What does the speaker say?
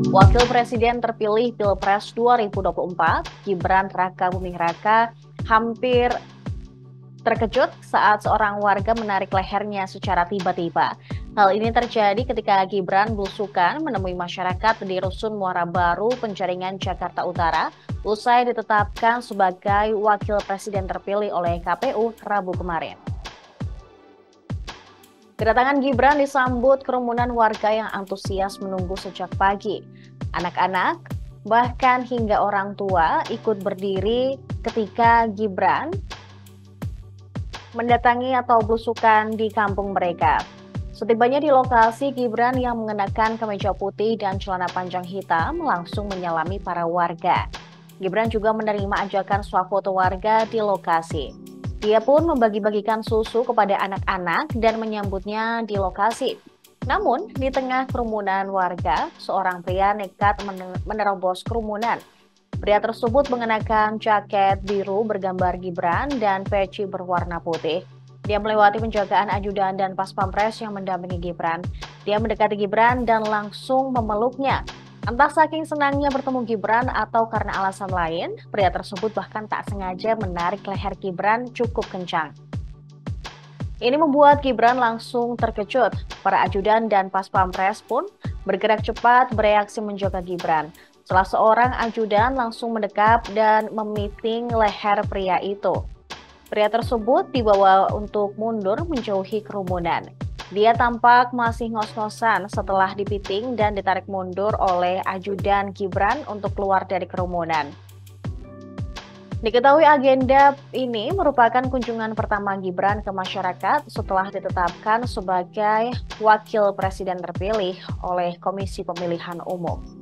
Wakil Presiden terpilih Pilpres 2024, Gibran Rakabuming Raka, hampir terkejut saat seorang warga menarik lehernya secara tiba-tiba. Hal ini terjadi ketika Gibran belusukan menemui masyarakat di Rusun Muara Baru, Penjaringan, Jakarta Utara, usai ditetapkan sebagai Wakil Presiden terpilih oleh KPU Rabu kemarin. Kedatangan Gibran disambut kerumunan warga yang antusias menunggu sejak pagi. Anak-anak, bahkan hingga orang tua ikut berdiri ketika Gibran mendatangi atau belusukan di kampung mereka. Setibanya di lokasi, Gibran yang mengenakan kemeja putih dan celana panjang hitam langsung menyalami para warga. Gibran juga menerima ajakan swafoto warga di lokasi. Dia pun membagi-bagikan susu kepada anak-anak dan menyambutnya di lokasi. Namun, di tengah kerumunan warga, seorang pria nekat menerobos kerumunan. Pria tersebut mengenakan jaket biru bergambar Gibran dan peci berwarna putih. Dia melewati penjagaan ajudan dan pas pampres yang mendampingi Gibran. Dia mendekati Gibran dan langsung memeluknya. Entah saking senangnya bertemu Gibran atau karena alasan lain, pria tersebut bahkan tak sengaja menarik leher Gibran cukup kencang. Ini membuat Gibran langsung terkejut. Para ajudan dan pas pampres pun bergerak cepat bereaksi menjaga Gibran. Salah seorang ajudan langsung mendekat dan memiting leher pria itu. Pria tersebut dibawa untuk mundur menjauhi kerumunan. Dia tampak masih ngos-ngosan setelah dipiting dan ditarik mundur oleh ajudan Gibran untuk keluar dari kerumunan. Diketahui agenda ini merupakan kunjungan pertama Gibran ke masyarakat setelah ditetapkan sebagai Wakil Presiden terpilih oleh Komisi Pemilihan Umum.